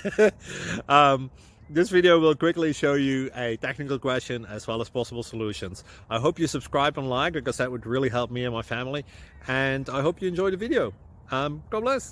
This video will quickly show you a technical question as well as possible solutions. I hope you subscribe and like, because that would really help me and my family. And I hope you enjoy the video. God bless.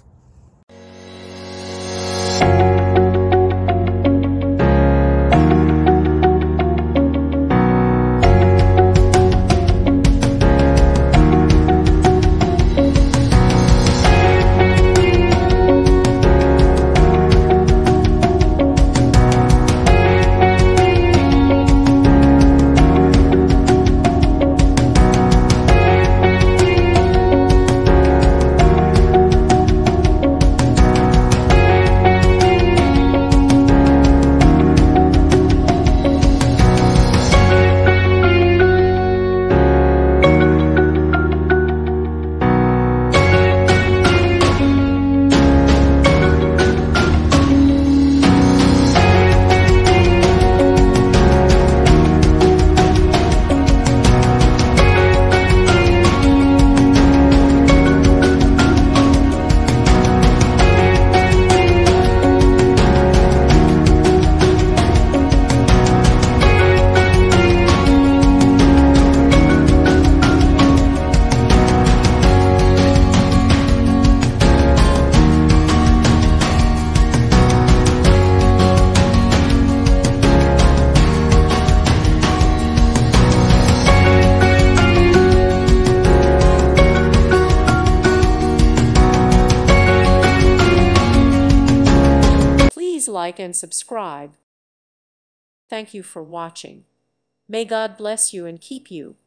Please like and subscribe. Thank you for watching. May God bless you and keep you.